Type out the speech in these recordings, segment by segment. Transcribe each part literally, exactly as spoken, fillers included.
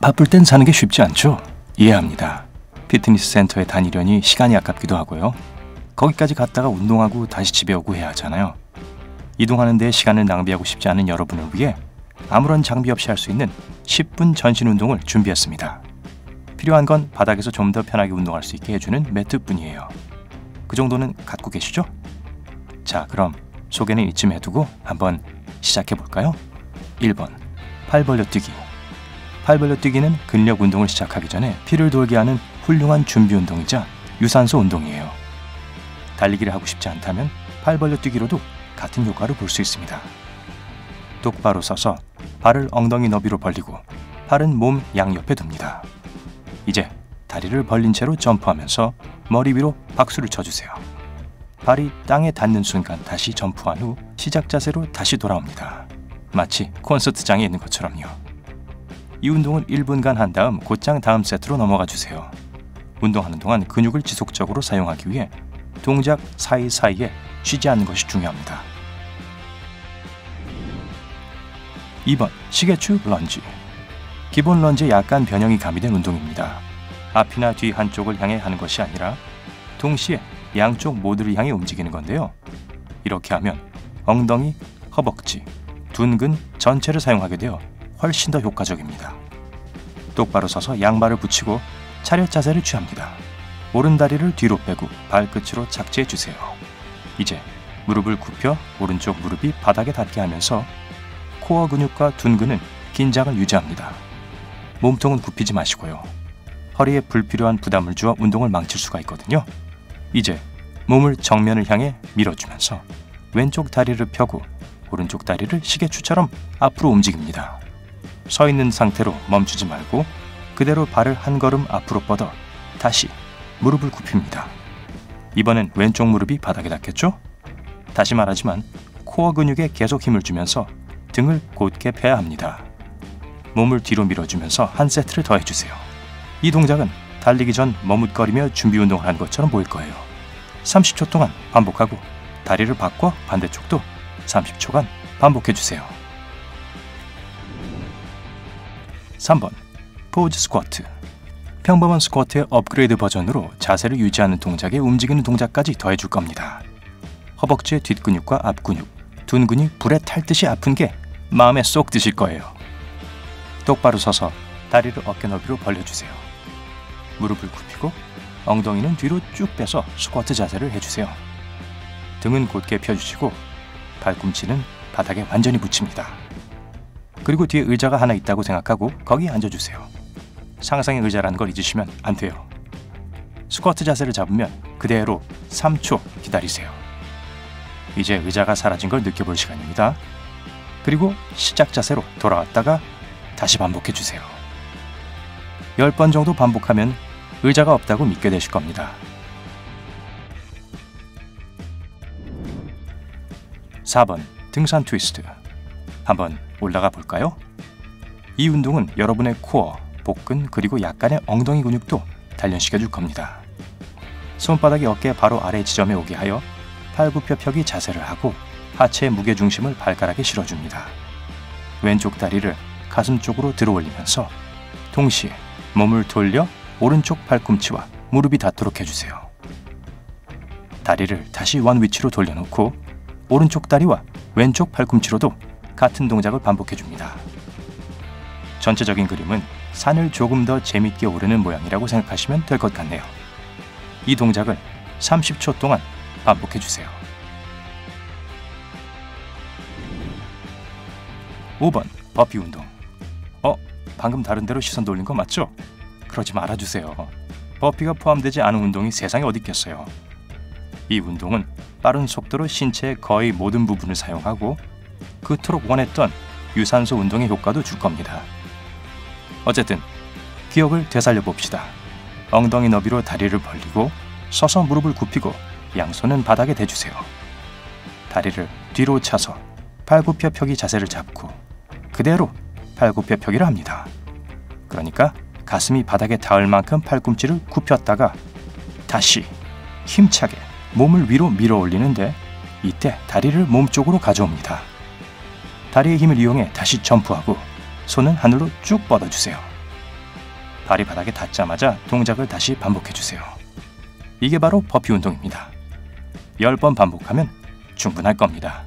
바쁠 땐 사는 게 쉽지 않죠? 이해합니다. 피트니스 센터에 다니려니 시간이 아깝기도 하고요. 거기까지 갔다가 운동하고 다시 집에 오고 해야 하잖아요. 이동하는 데 시간을 낭비하고 싶지 않은 여러분을 위해 아무런 장비 없이 할 수 있는 십 분 전신 운동을 준비했습니다. 필요한 건 바닥에서 좀 더 편하게 운동할 수 있게 해주는 매트뿐이에요. 그 정도는 갖고 계시죠? 자, 그럼 소개는 이쯤 해두고 한번 시작해 볼까요? 일 번, 팔 벌려 뛰기. 팔 벌려 뛰기는 근력 운동을 시작하기 전에 피를 돌게 하는 훌륭한 준비 운동이자 유산소 운동이에요. 달리기를 하고 싶지 않다면 팔 벌려 뛰기로도 같은 효과를 볼 수 있습니다. 똑바로 서서 발을 엉덩이 너비로 벌리고 팔은 몸 양옆에 둡니다. 이제 다리를 벌린 채로 점프하면서 머리 위로 박수를 쳐주세요. 발이 땅에 닿는 순간 다시 점프한 후 시작 자세로 다시 돌아옵니다. 마치 콘서트장에 있는 것처럼요. 이 운동을 일 분간 한 다음 곧장 다음 세트로 넘어가 주세요. 운동하는 동안 근육을 지속적으로 사용하기 위해 동작 사이사이에 쉬지 않는 것이 중요합니다. 이 번, 시계추 런지. 기본 런지에 약간 변형이 가미된 운동입니다. 앞이나 뒤 한쪽을 향해 하는 것이 아니라 동시에 양쪽 모두를 향해 움직이는 건데요. 이렇게 하면 엉덩이, 허벅지, 둔근 전체를 사용하게 되어 훨씬 더 효과적입니다. 똑바로 서서 양발을 붙이고 차렷 자세를 취합니다. 오른다리를 뒤로 빼고 발끝으로 착지해 주세요. 이제 무릎을 굽혀 오른쪽 무릎이 바닥에 닿게 하면서 코어 근육과 둔근은 긴장을 유지합니다. 몸통은 굽히지 마시고요. 허리에 불필요한 부담을 주어 운동을 망칠 수가 있거든요. 이제 몸을 정면을 향해 밀어주면서 왼쪽 다리를 펴고 오른쪽 다리를 시계추처럼 앞으로 움직입니다. 서 있는 상태로 멈추지 말고 그대로 발을 한 걸음 앞으로 뻗어 다시 무릎을 굽힙니다. 이번엔 왼쪽 무릎이 바닥에 닿겠죠? 다시 말하지만 코어 근육에 계속 힘을 주면서 등을 곧게 펴야 합니다. 몸을 뒤로 밀어주면서 한 세트를 더 해주세요. 이 동작은 달리기 전 머뭇거리며 준비 운동을 하는 것처럼 보일 거예요. 삼십 초 동안 반복하고 다리를 바꿔 반대쪽도 삼십 초간 반복해주세요. 삼 번, 포즈 스쿼트. 평범한 스쿼트의 업그레이드 버전으로 자세를 유지하는 동작에 움직이는 동작까지 더해줄 겁니다. 허벅지의 뒷근육과 앞근육, 둔근이 불에 탈듯이 아픈 게 마음에 쏙 드실 거예요. 똑바로 서서 다리를 어깨 너비로 벌려주세요. 무릎을 굽히고 엉덩이는 뒤로 쭉 빼서 스쿼트 자세를 해주세요. 등은 곧게 펴주시고 발꿈치는 바닥에 완전히 붙입니다. 그리고 뒤에 의자가 하나 있다고 생각하고 거기 앉아주세요. 상상의 의자라는 걸 잊으시면 안 돼요. 스쿼트 자세를 잡으면 그대로 삼 초 기다리세요. 이제 의자가 사라진 걸 느껴볼 시간입니다. 그리고 시작 자세로 돌아왔다가 다시 반복해주세요. 열 번 정도 반복하면 의자가 없다고 믿게 되실 겁니다. 사 번, 등산 트위스트. 한번 올라가 볼까요? 이 운동은 여러분의 코어, 복근 그리고 약간의 엉덩이 근육도 단련시켜 줄 겁니다. 손바닥이 어깨 바로 아래 지점에 오게 하여 팔 굽혀 펴기 자세를 하고 하체의 무게중심을 발가락에 실어줍니다. 왼쪽 다리를 가슴 쪽으로 들어 올리면서 동시에 몸을 돌려 오른쪽 팔꿈치와 무릎이 닿도록 해주세요. 다리를 다시 원 위치로 돌려놓고 오른쪽 다리와 왼쪽 팔꿈치로도 같은 동작을 반복해줍니다. 전체적인 그림은 산을 조금 더 재밌게 오르는 모양이라고 생각하시면 될 것 같네요. 이 동작을 삼십 초 동안 반복해주세요. 오 번, 버피 운동. 어? 방금 다른 데로 시선 돌린 거 맞죠? 그러지 말아주세요. 버피가 포함되지 않은 운동이 세상에 어디 있겠어요. 이 운동은 빠른 속도로 신체의 거의 모든 부분을 사용하고 그토록 원했던 유산소 운동의 효과도 줄 겁니다. 어쨌든 기억을 되살려 봅시다. 엉덩이 너비로 다리를 벌리고 서서 무릎을 굽히고 양손은 바닥에 대주세요. 다리를 뒤로 차서 팔굽혀 펴기 자세를 잡고 그대로 팔굽혀 펴기를 합니다. 그러니까 가슴이 바닥에 닿을 만큼 팔꿈치를 굽혔다가 다시 힘차게 몸을 위로 밀어 올리는데 이때 다리를 몸쪽으로 가져옵니다. 다리의 힘을 이용해 다시 점프하고 손은 하늘로 쭉 뻗어주세요. 발이 바닥에 닿자마자 동작을 다시 반복해주세요. 이게 바로 버피 운동입니다. 열 번 반복하면 충분할 겁니다.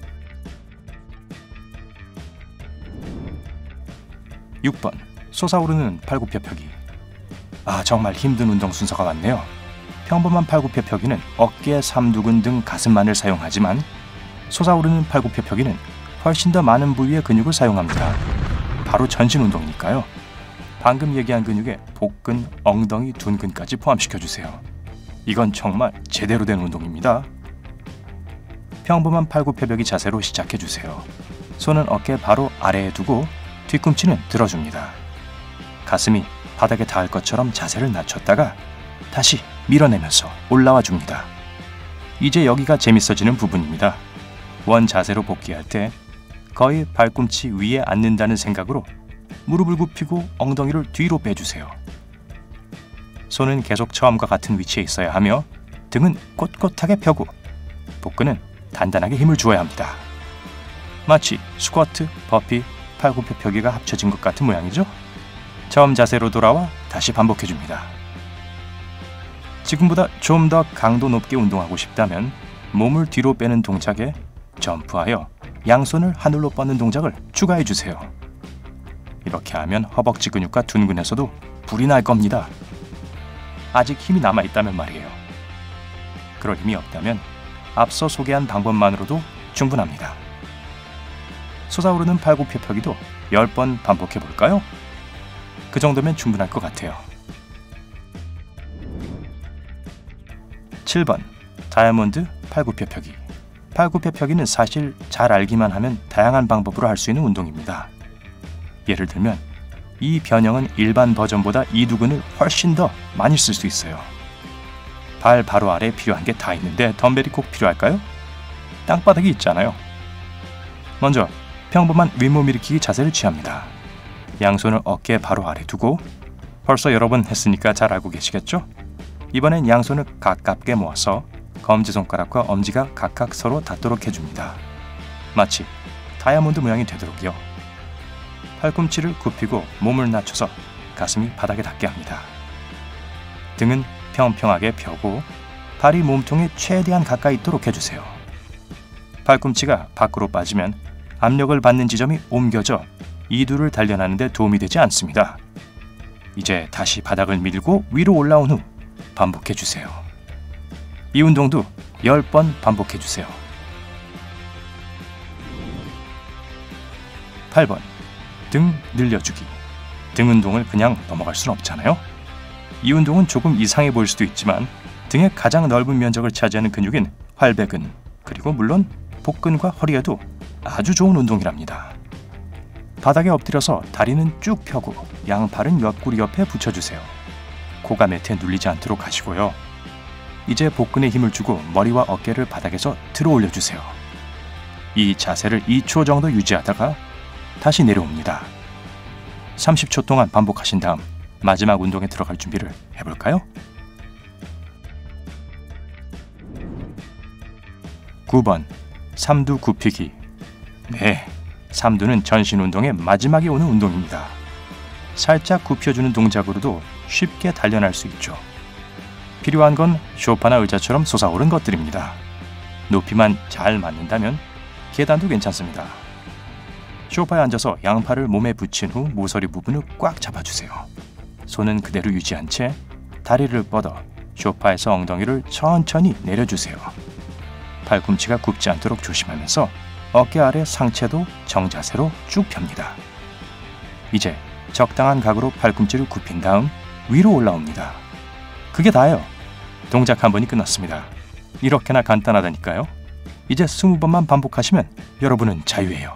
육 번. 솟아오르는 팔굽혀펴기. 아, 정말 힘든 운동 순서가 왔네요. 평범한 팔굽혀펴기는 어깨, 삼두근 등 가슴만을 사용하지만 솟아오르는 팔굽혀펴기는 훨씬 더 많은 부위의 근육을 사용합니다. 바로 전신 운동이니까요. 방금 얘기한 근육에 복근, 엉덩이, 둔근까지 포함시켜주세요. 이건 정말 제대로 된 운동입니다. 평범한 팔굽혀펴기 자세로 시작해주세요. 손은 어깨 바로 아래에 두고 뒤꿈치는 들어줍니다. 가슴이 바닥에 닿을 것처럼 자세를 낮췄다가 다시 밀어내면서 올라와 줍니다. 이제 여기가 재밌어지는 부분입니다. 원 자세로 복귀할 때 거의 발꿈치 위에 앉는다는 생각으로 무릎을 굽히고 엉덩이를 뒤로 빼주세요. 손은 계속 처음과 같은 위치에 있어야 하며 등은 꼿꼿하게 펴고 복근은 단단하게 힘을 주어야 합니다. 마치 스쿼트, 버피, 팔굽혀펴기가 합쳐진 것 같은 모양이죠? 처음 자세로 돌아와 다시 반복해줍니다. 지금보다 좀 더 강도 높게 운동하고 싶다면 몸을 뒤로 빼는 동작에 점프하여 양손을 하늘로 뻗는 동작을 추가해주세요. 이렇게 하면 허벅지 근육과 둔근에서도 불이 날 겁니다. 아직 힘이 남아있다면 말이에요. 그럴 힘이 없다면 앞서 소개한 방법만으로도 충분합니다. 솟아오르는 팔굽혀펴기도 열 번 반복해볼까요? 그 정도면 충분할 것 같아요. 칠 번. 다이아몬드 팔굽혀펴기. 팔굽혀펴기는 사실 잘 알기만 하면 다양한 방법으로 할 수 있는 운동입니다. 예를 들면 이 변형은 일반 버전보다 이두근을 훨씬 더 많이 쓸 수 있어요. 발 바로 아래에 필요한 게 다 있는데 덤벨이 꼭 필요할까요? 땅바닥이 있잖아요. 먼저 평범한 윗몸 일으키기 자세를 취합니다. 양손을 어깨 바로 아래 두고 벌써 여러 번 했으니까 잘 알고 계시겠죠? 이번엔 양손을 가깝게 모아서 검지손가락과 엄지가 각각 서로 닿도록 해줍니다. 마치 다이아몬드 모양이 되도록요. 팔꿈치를 굽히고 몸을 낮춰서 가슴이 바닥에 닿게 합니다. 등은 평평하게 펴고 발이 몸통에 최대한 가까이 있도록 해주세요. 팔꿈치가 밖으로 빠지면 압력을 받는 지점이 옮겨져 이두를 단련하는 데 도움이 되지 않습니다. 이제 다시 바닥을 밀고 위로 올라온 후 반복해주세요. 이 운동도 열 번 반복해주세요. 팔 번. 등 늘려주기. 등 운동을 그냥 넘어갈 순 없잖아요. 이 운동은 조금 이상해 보일 수도 있지만 등의 가장 넓은 면적을 차지하는 근육인 활배근, 그리고 물론 복근과 허리에도 아주 좋은 운동이랍니다. 바닥에 엎드려서 다리는 쭉 펴고 양팔은 옆구리 옆에 붙여주세요. 코가 매트에 눌리지 않도록 하시고요. 이제 복근에 힘을 주고 머리와 어깨를 바닥에서 들어 올려주세요. 이 자세를 이 초 정도 유지하다가 다시 내려옵니다. 삼십 초 동안 반복하신 다음 마지막 운동에 들어갈 준비를 해볼까요? 구 번. 삼두 굽히기. 네, 삼두는 전신 운동의 마지막에 오는 운동입니다. 살짝 굽혀주는 동작으로도 쉽게 단련할 수 있죠. 필요한 건 소파나 의자처럼 솟아오른 것들입니다. 높이만 잘 맞는다면 계단도 괜찮습니다. 소파에 앉아서 양팔을 몸에 붙인 후 모서리 부분을 꽉 잡아주세요. 손은 그대로 유지한 채 다리를 뻗어 소파에서 엉덩이를 천천히 내려주세요. 팔꿈치가 굽지 않도록 조심하면서 어깨 아래 상체도 정자세로 쭉 펴니다. 이제 적당한 각으로 팔꿈치를 굽힌 다음 위로 올라옵니다. 그게 다예요. 동작 한 번이 끝났습니다. 이렇게나 간단하다니까요. 이제 스무 번만 반복하시면 여러분은 자유예요.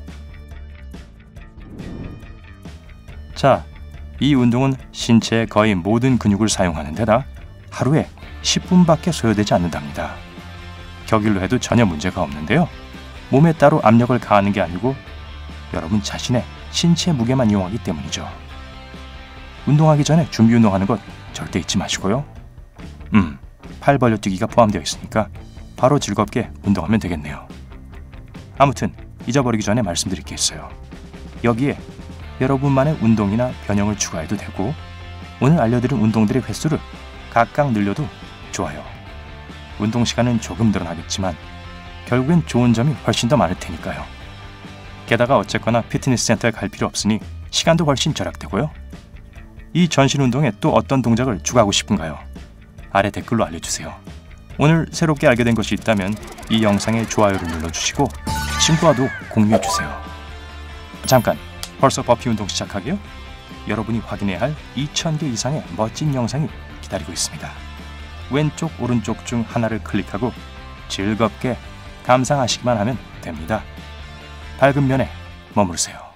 자, 이 운동은 신체의 거의 모든 근육을 사용하는 데다 하루에 십 분밖에 소요되지 않는답니다. 격일로 해도 전혀 문제가 없는데요. 몸에 따로 압력을 가하는 게 아니고 여러분 자신의 신체 무게만 이용하기 때문이죠. 운동하기 전에 준비 운동하는 것 절대 잊지 마시고요. 음, 팔 벌려 뛰기가 포함되어 있으니까 바로 즐겁게 운동하면 되겠네요. 아무튼 잊어버리기 전에 말씀드릴 게 있어요. 여기에 여러분만의 운동이나 변형을 추가해도 되고 오늘 알려드린 운동들의 횟수를 각각 늘려도 좋아요. 운동 시간은 조금 늘어나겠지만 결국엔 좋은 점이 훨씬 더 많을 테니까요. 게다가 어쨌거나 피트니스 센터에 갈 필요 없으니 시간도 훨씬 절약되고요. 이 전신 운동에 또 어떤 동작을 추가하고 싶은가요? 아래 댓글로 알려주세요. 오늘 새롭게 알게 된 것이 있다면 이 영상에 좋아요를 눌러주시고 친구와도 공유해주세요. 잠깐, 벌써 버피 운동 시작하게요? 여러분이 확인해야 할 이천 개 이상의 멋진 영상이 기다리고 있습니다. 왼쪽 오른쪽 중 하나를 클릭하고 즐겁게 감상하시기만 하면 됩니다. 밝은 면에 머무르세요.